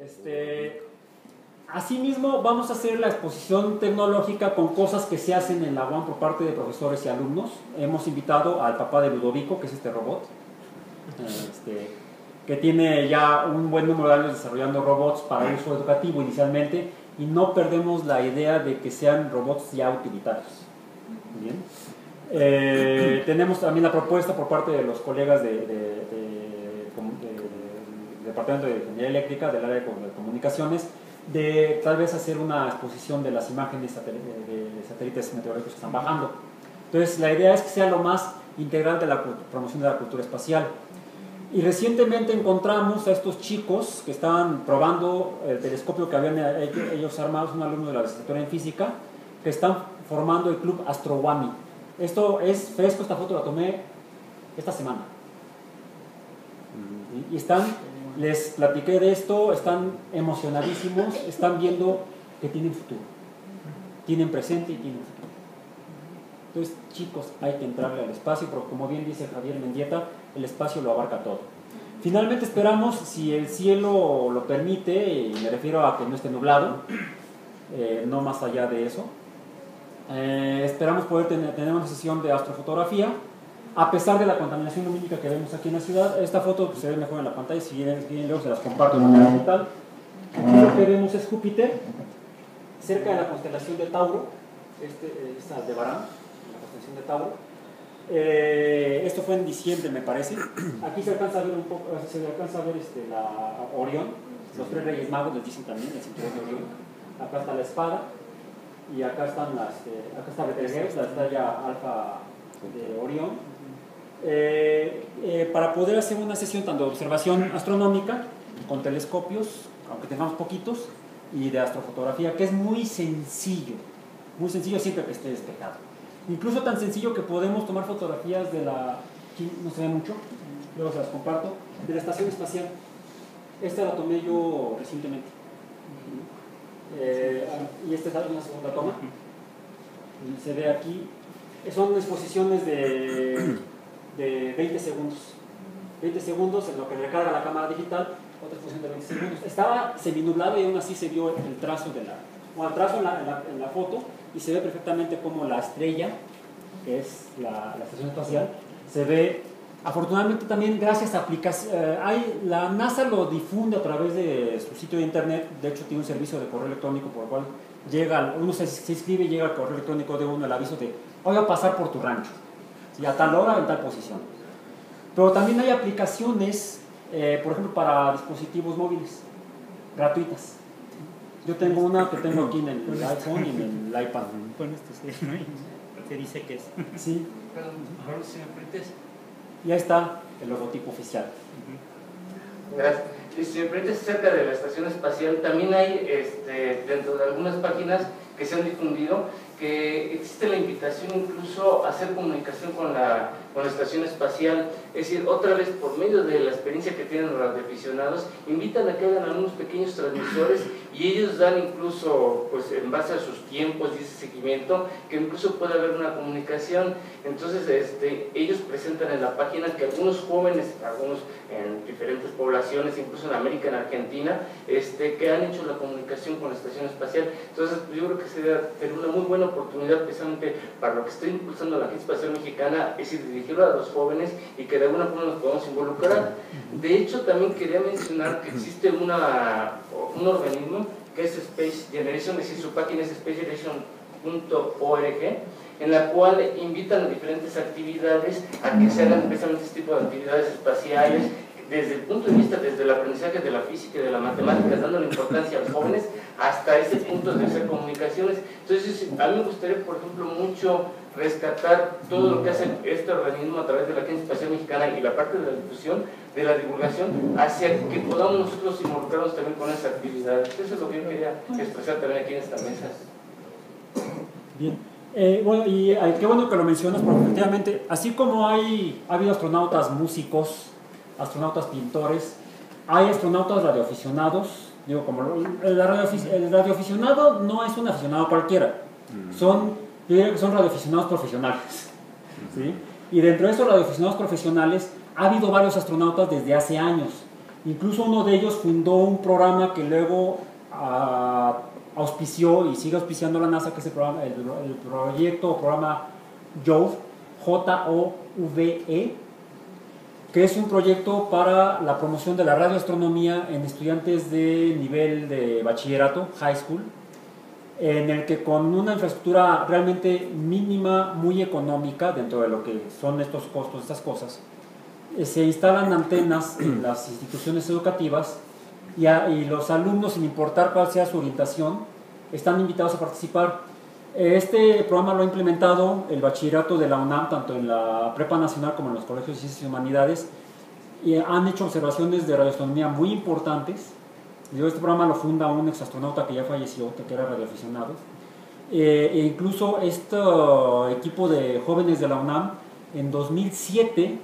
Asimismo, vamos a hacer la exposición tecnológica con cosas que se hacen en la UAM por parte de profesores y alumnos. Hemos invitado al papá de Ludovico, que es este robot, que tiene ya un buen número de años desarrollando robots para uso educativo inicialmente, y no perdemos la idea de que sean robots ya utilitarios. Bien. Tenemos también la propuesta por parte de los colegas del Departamento de Ingeniería Eléctrica, del área de comunicaciones, de tal vez hacer una exposición de las imágenes de satélites meteorológicos que están bajando. Entonces, la idea es que sea lo más integral de la promoción de la cultura espacial. Y recientemente encontramos a estos chicos que estaban probando el telescopio que habían ellos armados, un alumno de la licenciatura en física, que están formando el club Astrowami. Esto es fresco, esta foto la tomé esta semana. Y les platiqué de esto, están emocionadísimos, están viendo que tienen futuro, tienen presente y tienen futuro. Entonces, chicos, hay que entrarle al espacio, porque como bien dice Javier Mendieta, el espacio lo abarca todo. Finalmente esperamos, si el cielo lo permite, y me refiero a que no esté nublado, no más allá de eso, esperamos poder tener una sesión de astrofotografía. A pesar de la contaminación lumínica que vemos aquí en la ciudad, esta foto se ve mejor en la pantalla. Si bien luego se las comparto en manera digital. Aquí lo que vemos es Júpiter, cerca de la constelación de Tauro, es Aldebarán, la constelación de Tauro. Esto fue en diciembre, me parece. Aquí se alcanza a ver un poco, la Orión, los tres Reyes Magos les dicen también, el cinturón de Orión. Acá está la espada, y acá están acá está Betelgeuse, la estrella alfa de Orión. Para poder hacer una sesión tanto de observación astronómica con telescopios, aunque tengamos poquitos, y de astrofotografía, que es muy sencillo siempre que esté despejado. Incluso tan sencillo que podemos tomar fotografías de aquí no se ve mucho, luego se las comparto, de la estación espacial. Esta la tomé yo recientemente. Y esta es una segunda toma. Se ve aquí. Son exposiciones de 20 segundos. 20 segundos en lo que recarga la cámara digital, otra exposición de 20 segundos. Estaba seminublado y aún así se vio el trazo el trazo en la foto, y se ve perfectamente como la estrella, que es la estación espacial, se ve. Afortunadamente también gracias a aplicaciones, la NASA lo difunde a través de su sitio de internet. De hecho tiene un servicio de correo electrónico por el cual uno se inscribe y llega al correo electrónico de uno el aviso de: hoy va a pasar por tu rancho, ¿sí? A tal hora, en tal posición. Pero también hay aplicaciones, por ejemplo, para dispositivos móviles, gratuitas. Yo tengo una que tengo aquí en el iPhone y en el iPad. Con esto sí, ¿no? Te dice que es. Sí. Ahora si me permites. Y ahí está el logotipo oficial. Gracias. Y si me permites, cerca de la estación espacial, también hay dentro de algunas páginas que se han difundido que existe la invitación incluso a hacer comunicación con la estación espacial. Es decir, otra vez por medio de la experiencia que tienen los radioaficionados, invitan a que hagan algunos pequeños transmisores, y ellos dan incluso, pues en base a sus tiempos y ese seguimiento, que incluso puede haber una comunicación. Entonces ellos presentan en la página que algunos jóvenes, algunos en diferentes poblaciones, incluso en América, en Argentina, que han hecho la comunicación con la estación espacial. Entonces yo creo que sería una muy buena oportunidad precisamente para lo que estoy impulsando la Agencia Espacial Mexicana, es decir, dirigirlo a los jóvenes y que de alguna forma nos podamos involucrar. De hecho, también quería mencionar que existe un organismo que es Space Generation, es decir, su página es spacegeneration.org, en la cual invitan a diferentes actividades a que se hagan precisamente este tipo de actividades espaciales, desde el punto de vista, desde el aprendizaje de la física y de la matemática, dándole importancia a los jóvenes, hasta ese punto de hacer comunicaciones. Entonces, a mí me gustaría, por ejemplo, mucho rescatar todo lo que hace este organismo a través de la Agencia Espacial Mexicana y la parte de la difusión, de la divulgación, hacia que podamos nosotros involucrarnos también con esas actividades. Eso es lo que yo quería expresar también aquí en esta mesa. Bien. Bueno, y qué bueno que lo mencionas, porque efectivamente, así como ha habido astronautas músicos, astronautas pintores, hay astronautas radioaficionados. Digo, como el radioaficionado no es un aficionado cualquiera, son radioaficionados profesionales, ¿sí? Y dentro de estos radioaficionados profesionales ha habido varios astronautas desde hace años. Incluso uno de ellos fundó un programa que luego auspició y sigue auspiciando la NASA, que es el proyecto o programa JOVE, Jove, que es un proyecto para la promoción de la radioastronomía en estudiantes de nivel de bachillerato, high school, en el que con una infraestructura realmente mínima, muy económica, dentro de lo que son estos costos, estas cosas, se instalan antenas en las instituciones educativas y los alumnos, sin importar cuál sea su orientación, están invitados a participar. Este programa lo ha implementado el bachillerato de la UNAM, tanto en la Prepa Nacional como en los colegios de Ciencias y Humanidades, y han hecho observaciones de radioastronomía muy importantes. Este programa lo funda un exastronauta que ya falleció, que era radioaficionado. E incluso este equipo de jóvenes de la UNAM en 2007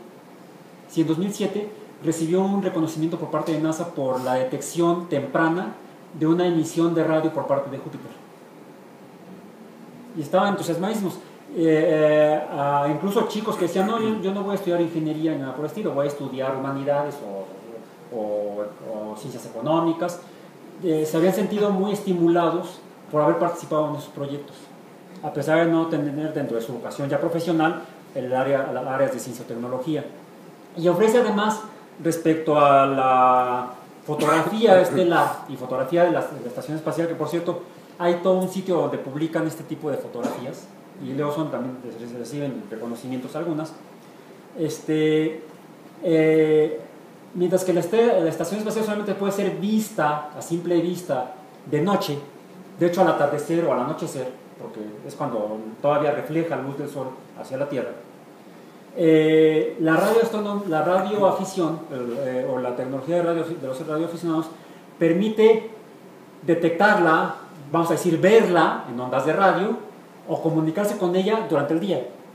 recibió un reconocimiento por parte de NASA por la detección temprana de una emisión de radio por parte de Júpiter. Y estaban entusiasmadísimos. Incluso chicos que decían, no, yo no voy a estudiar ingeniería ni nada por el estilo, voy a estudiar humanidades o ciencias económicas. Se habían sentido muy estimulados por haber participado en esos proyectos, a pesar de no tener dentro de su vocación ya profesional las áreas de ciencia o tecnología. Y ofrece además, respecto a la fotografía estelar y fotografía de la estación espacial, que por cierto hay todo un sitio donde publican este tipo de fotografías y luego también reciben reconocimientos algunas, mientras que la estación espacial solamente puede ser vista a simple vista de noche, de hecho al atardecer o al anochecer, porque es cuando todavía refleja la luz del sol hacia la Tierra. La radioafición o la tecnología de los radioaficionados permite detectarla, vamos a decir verla en ondas de radio o comunicarse con ella durante el día.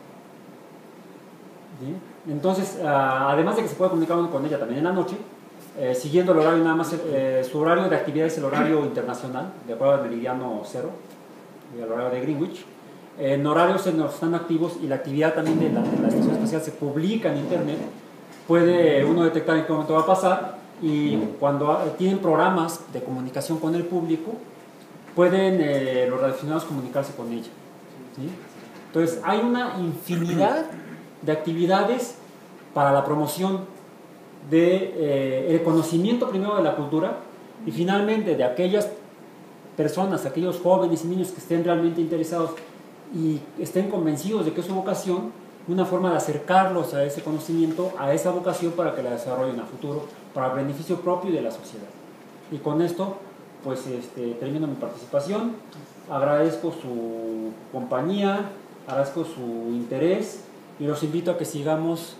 ¿Sí? Entonces, además de que se puede comunicar con ella también en la noche, siguiendo el horario nada más, su horario de actividad es el horario internacional, de acuerdo al meridiano cero, el horario de Greenwich. En horarios en los que están activos y la actividad también de la estación espacial se publica en internet, puede uno detectar en qué momento va a pasar, y cuando tienen programas de comunicación con el público, pueden los radioaficionados comunicarse con ella. ¿Sí? Entonces hay una infinidad de actividades para la promoción del conocimiento primero de la cultura y finalmente de aquellas personas, aquellos jóvenes y niños que estén realmente interesados y estén convencidos de que es su vocación, una forma de acercarlos a ese conocimiento, a esa vocación, para que la desarrollen a futuro, para el beneficio propio y de la sociedad. Y con esto, pues termino mi participación. Agradezco su compañía, agradezco su interés y los invito a que sigamos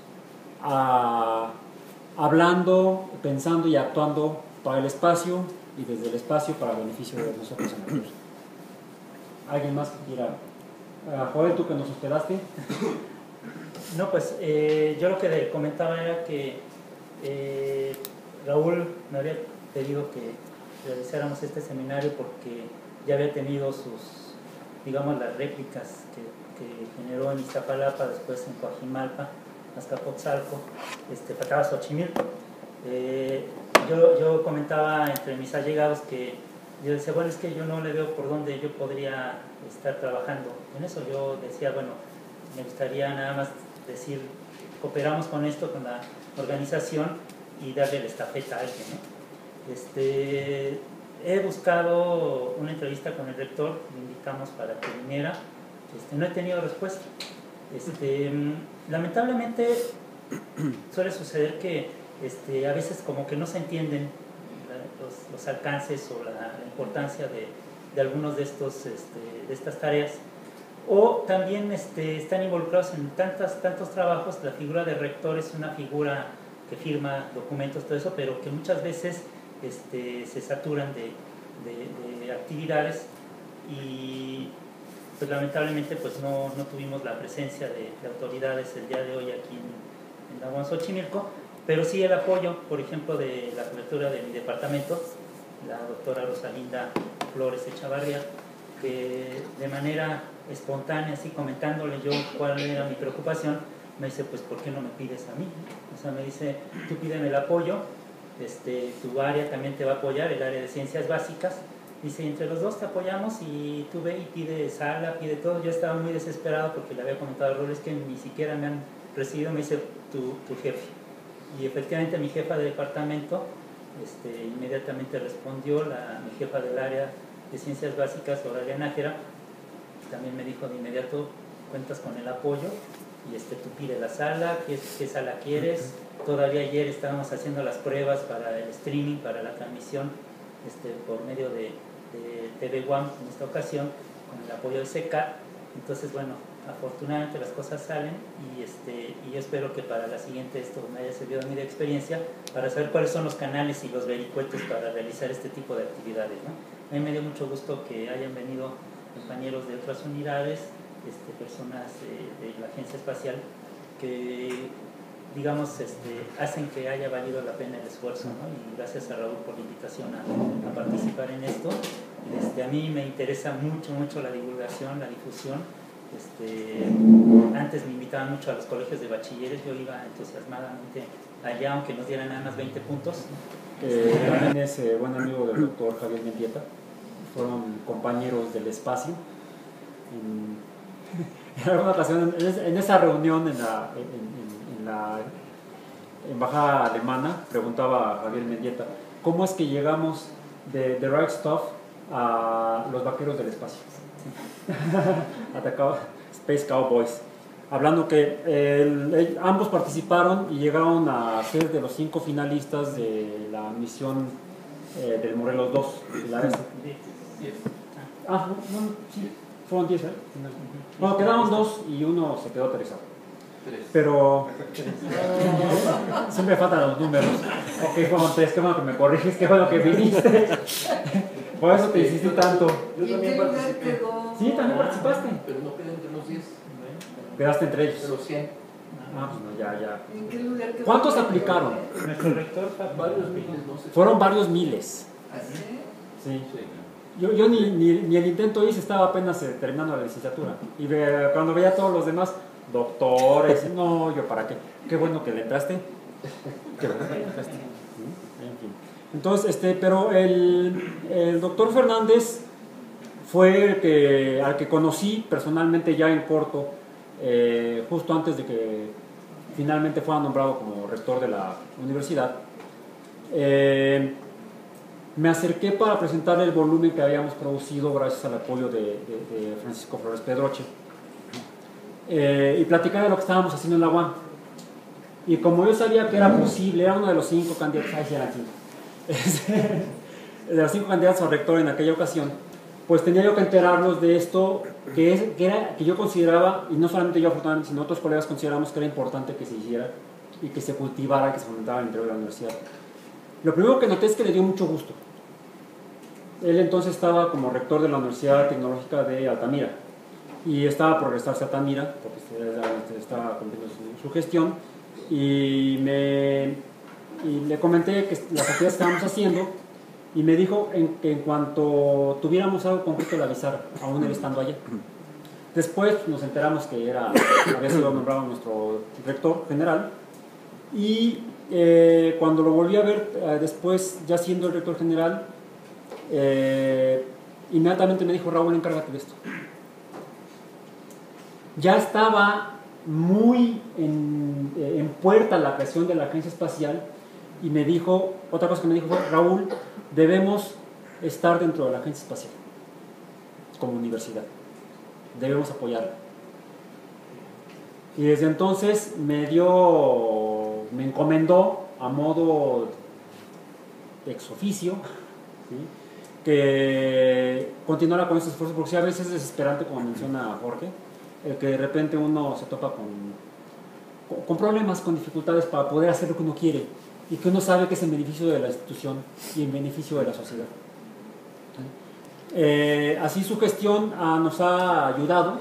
hablando, pensando y actuando para el espacio y desde el espacio para el beneficio de nosotros en el curso. ¿Alguien más que quiera? Joel, tú que nos hospedaste. No, pues yo lo que comentaba era que Raúl me había pedido que realizáramos este seminario porque ya había tenido sus, digamos, las réplicas que generó en Iztapalapa, después en Coajimalpa, Azcapotzalco, para Xochimilco. Yo comentaba entre mis allegados que yo decía, bueno, es que yo no le veo por dónde yo podría estar trabajando en eso. Yo decía, bueno, me gustaría nada más decir, cooperamos con esto, con la organización y darle la estafeta a alguien, ¿no? He buscado una entrevista con el rector, lo invitamos para que viniera, no he tenido respuesta. Lamentablemente suele suceder que a veces como que no se entienden los alcances o la importancia de algunos de estas tareas, o también están involucrados en tantos trabajos. La figura de rector es una figura que firma documentos, todo eso, pero que muchas veces se saturan de actividades y pues lamentablemente pues no tuvimos la presencia de autoridades el día de hoy aquí en la UAM Xochimilco, pero sí el apoyo, por ejemplo, de la cobertura de mi departamento, la doctora Rosalinda Flores Echavarría, que de manera espontánea, así comentándole yo cuál era mi preocupación, me dice, pues ¿por qué no me pides a mí? O sea, me dice, tú pídeme el apoyo tu área también te va a apoyar, el área de ciencias básicas. Dice, entre los dos te apoyamos y tú ve y pide sala, pide todo. Yo estaba muy desesperado porque le había comentado a Raúl, es que ni siquiera me han recibido, me dice tu jefe. Y efectivamente mi jefa de departamento inmediatamente respondió, mi jefa del área de ciencias básicas, Aurelio Nájera, también me dijo de inmediato, cuentas con el apoyo, y tú pide la sala, qué sala quieres. Todavía ayer estábamos haciendo las pruebas para el streaming, para la transmisión por medio de TV One en esta ocasión, con el apoyo de SECA. Entonces, bueno, afortunadamente las cosas salen y yo espero que para la siguiente esto me haya servido a mí de experiencia para saber cuáles son los canales y los vericuetos para realizar este tipo de actividades, ¿no? A mí me dio mucho gusto que hayan venido compañeros de otras unidades, personas de la Agencia Espacial que, digamos, hacen que haya valido la pena el esfuerzo, ¿no? Y gracias a Raúl por la invitación a participar en esto. A mí me interesa mucho la divulgación, la difusión. Antes me invitaban mucho a los colegios de bachilleres, yo iba entusiasmadamente allá, aunque nos dieran nada más 20 puntos. También es buen amigo del doctor Javier Mendieta, fueron compañeros del espacio. En alguna ocasión, en esa reunión en la embajada alemana, preguntaba a Javier Mendieta, ¿cómo es que llegamos de The Right Stuff a los vaqueros del espacio? Atacaba Space Cowboys, hablando que ambos participaron y llegaron a ser de los 5 finalistas de la misión del Morelos 2 de la ESA. Sí, fueron 10, bueno, quedaron 2 y uno se quedó aterrizado. Pero siempre faltan los números. Ok, fueron 3, qué bueno que me corriges, qué bueno que viniste. Por eso te hiciste tanto. Yo también participé. Sí, también participaste. Pero no quedé entre los 10. Quedaste entre ellos. De los 100. Ah, pues no, ya. ¿En qué lugar quedó? ¿Cuántos aplicaron? Nuestro rector, Varios miles, no sé. Fueron varios miles. ¿Así? Sí. Sí. Yo ni el intento hice, estaba apenas terminando la licenciatura. Y cuando veía a todos los demás, doctores, no, yo para qué. Qué bueno que le entraste. Qué bueno que le entraste. En fin. Entonces, pero el doctor Fernández fue al que conocí personalmente ya en corto, justo antes de que finalmente fuera nombrado como rector de la universidad. Me acerqué para presentarle el volumen que habíamos producido gracias al apoyo de Francisco Flores Pedroche y platicar de lo que estábamos haciendo en la UAM. Y como yo sabía que era posible, era uno de los 5 candidatos, de los 5 candidatos a rector en aquella ocasión, pues tenía yo que enterarlos de esto que yo consideraba, y no solamente yo afortunadamente, sino otros colegas consideramos que era importante que se hiciera y que se cultivara, que se fomentara al interior de la universidad. Lo primero que noté es que le dio mucho gusto. Él entonces estaba como rector de la Universidad Tecnológica de Altamira y estaba por regresarse a Altamira porque estaba cumpliendo su gestión y le comenté que las actividades que estábamos haciendo y me dijo que en cuanto tuviéramos algo concreto le avisara, aún él estando allá. Después nos enteramos que había sido nombrado nuestro rector general y cuando lo volví a ver después, ya siendo el rector general, inmediatamente me dijo: Raúl, encárgate de esto. Ya estaba muy en puerta la creación de la agencia espacial y me dijo, otra cosa que me dijo fue: Raúl, debemos estar dentro de la agencia espacial como universidad, debemos apoyarla. Y desde entonces me encomendó a modo ex oficio, ¿sí?, que continuara con ese esfuerzo, porque sí, a veces es desesperante, como menciona Jorge, el que de repente uno se topa con problemas, con dificultades para poder hacer lo que uno quiere y que uno sabe que es en beneficio de la institución y en beneficio de la sociedad. Así su gestión nos ha ayudado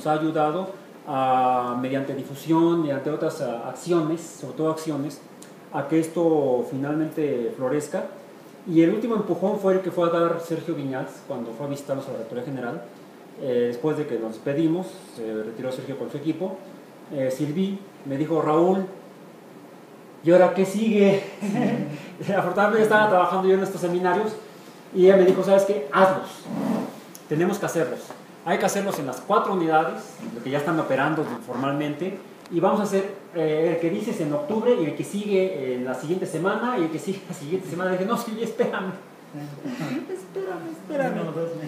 mediante difusión, mediante otras acciones, sobre todo acciones, a que esto finalmente florezca. Y el último empujón fue el que fue a dar Sergio Viñals cuando fue a visitarnos a la Rectoría General. Después de que nos despedimos, se retiró Sergio con su equipo. Silvi me dijo: Raúl, ¿y ahora qué sigue? Afortunadamente estaba trabajando yo en estos seminarios y ella me dijo, ¿sabes qué? Hazlos. Tenemos que hacerlos. Hay que hacerlos en las 4 unidades, que ya están operando formalmente, y vamos a hacer el que dices en octubre y el que sigue en la siguiente semana y el que sigue la siguiente semana. Y dije, no, sí, espérame. Espérame.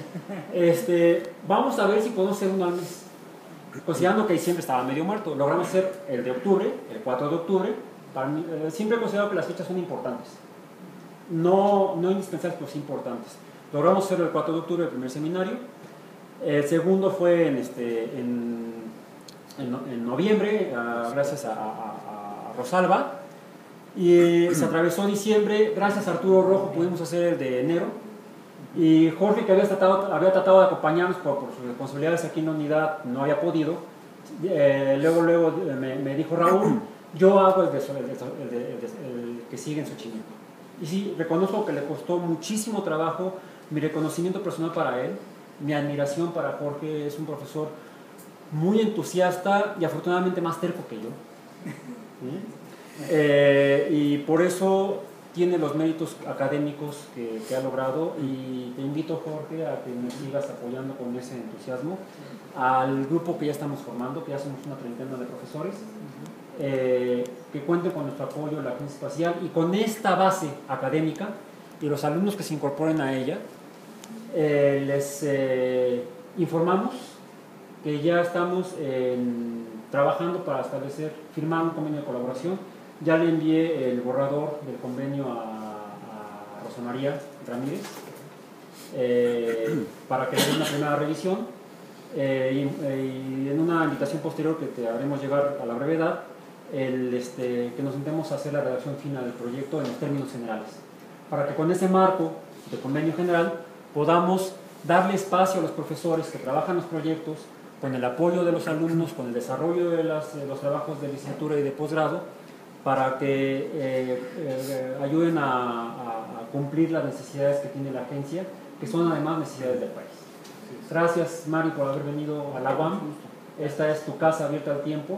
Vamos a ver si podemos hacer uno al mes. Considerando que diciembre estaba medio muerto, logramos hacer el de octubre, el 4 de octubre. Para mí, siempre he considerado que las fechas son importantes. No indispensables, pero sí importantes. Logramos hacer el 4 de octubre el primer seminario. El segundo fue en noviembre, gracias a Rosalba. Y se atravesó diciembre, gracias a Arturo Rojo pudimos hacer el de enero. Y Jorge, que había tratado de acompañarnos por sus responsabilidades aquí en la unidad, no había podido. Luego me dijo, Raúl, yo hago el que sigue en Xochimilco. Y sí, reconozco que le costó muchísimo trabajo. Mi reconocimiento personal para él, mi admiración para Jorge. Es un profesor muy entusiasta y afortunadamente más terco que yo. Y por eso tiene los méritos académicos que ha logrado, y te invito, Jorge, a que me sigas apoyando con ese entusiasmo al grupo que ya estamos formando, que ya somos una treintena de profesores, que cuenten con nuestro apoyo en la Agencia Espacial, y con esta base académica y los alumnos que se incorporen a ella, les informamos que ya estamos trabajando para firmar un convenio de colaboración. Ya le envié el borrador del convenio a Rosa María Ramírez para que le dé una primera revisión, y en una invitación posterior que te haremos llegar a la brevedad, que nos sentemos a hacer la redacción final del proyecto en los términos generales, para que con ese marco de convenio general podamos darle espacio a los profesores que trabajan los proyectos, con el apoyo de los alumnos, con el desarrollo de los trabajos de licenciatura y de posgrado, para que ayuden a cumplir las necesidades que tiene la agencia, que son además necesidades del país. Gracias, Mari, por haber venido a la UAM. Esta es tu casa abierta al tiempo,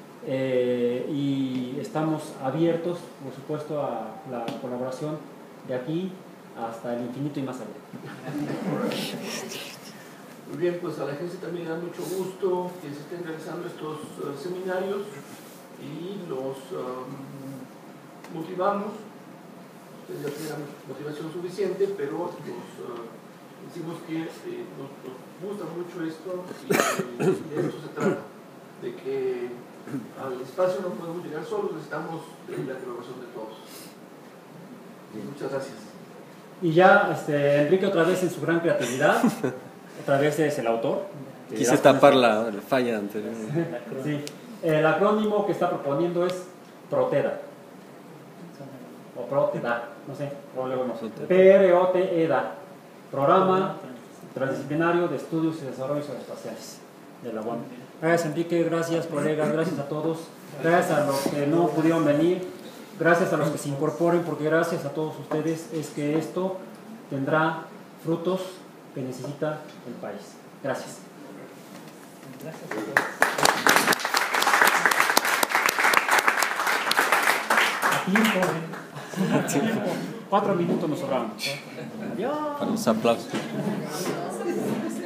y estamos abiertos, por supuesto, a la colaboración de aquí hasta el infinito y más allá. Muy bien, pues a la agencia también le da mucho gusto que se estén realizando estos seminarios, y los motivamos. Ustedes ya tienen motivación suficiente, pero decimos que nos gusta mucho esto, y de esto se trata, de que al espacio no podemos llegar solos, necesitamos la colaboración de todos. Muchas gracias. Y ya Enrique, otra vez en su gran creatividad, otra vez es el autor. Quise tapar la falla anterior. Sí. El acrónimo que está proponiendo es PROTEDA, o PROTEDA, no sé, PROTEDA, Programa Transdisciplinario de Estudios y Desarrollos Aeroespaciales de la UAM. Gracias, Enrique, gracias, colegas, gracias a todos, gracias a los que no pudieron venir, gracias a los que se incorporen, porque gracias a todos ustedes es que esto tendrá frutos que necesita el país. Gracias. Gracias a todos. Tiempo. 4 minutos nos sobraron. Adiós. Para los aplausos.